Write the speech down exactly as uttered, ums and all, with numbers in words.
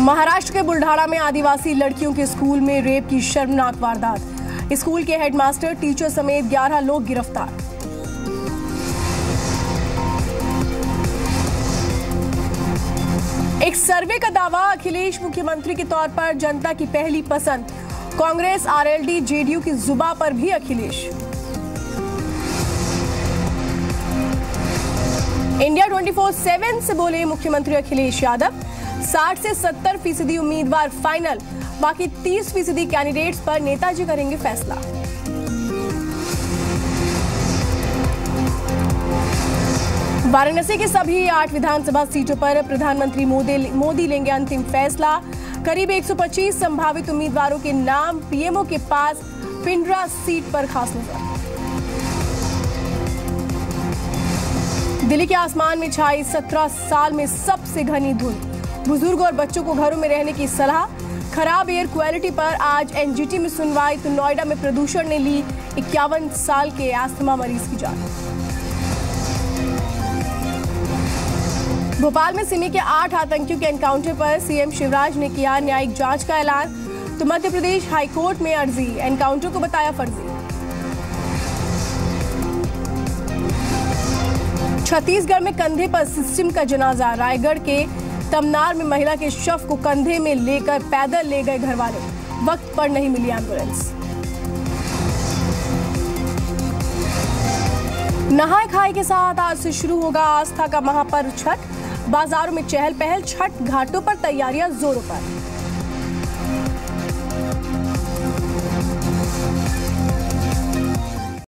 महाराष्ट्र के बुल्ढाना में आदिवासी लड़कियों के स्कूल में रेप की शर्मनाक वारदात। स्कूल के हेडमास्टर, टीचर समेत ग्यारह लोग गिरफ्तार। एक सर्वे का दावा, अखिलेश मुख्यमंत्री के तौर पर जनता की पहली पसंद। कांग्रेस, आरएलडी, जेडीयू की जुबां पर भी अखिलेश। इंडिया चौबीस सात से बोले मुख्यमंत्री अखिलेश यादव, साठ से सत्तर फीसदी उम्मीदवार फाइनल, बाकी तीस फीसदी कैंडिडेट्स पर नेताजी करेंगे फैसला। वाराणसी की सभी आठ विधानसभा सीटों पर प्रधानमंत्री मोदी मोदी लेंगे अंतिम फैसला। करीब एक सौ पच्चीस संभावित उम्मीदवारों के नाम पीएमओ के पास। पिंडरा सीट पर खास नजर। दिल्ली के आसमान में छाई सत्रह साल में सबसे घनी धुंध। बुजुर्ग और बच्चों को घरों में रहने की सलाह। खराब एयर क्वालिटी पर आज एनजीटी में सुनवाई, तो नोएडा में प्रदूषण ने ली इक्यावन साल के अस्थमा मरीज की जान। भोपाल में सिमी के आठ आतंकियों के एनकाउंटर पर सीएम शिवराज ने किया न्यायिक जांच का ऐलान, तो मध्य प्रदेश हाईकोर्ट में अर्जी, एनकाउंटर को बताया फर्जी। छत्तीसगढ़ में कंधे पर सिस्टम का जनाजा। रायगढ़ के तमनार में महिला के शव को कंधे में लेकर पैदल ले गए घर वाले, वक्त पर नहीं मिली एम्बुलेंस। नहाय खाए के साथ आज से शुरू होगा आस्था का महापर्व छठ। बाजारों में चहल पहल, छठ घाटों पर तैयारियां जोरों पर।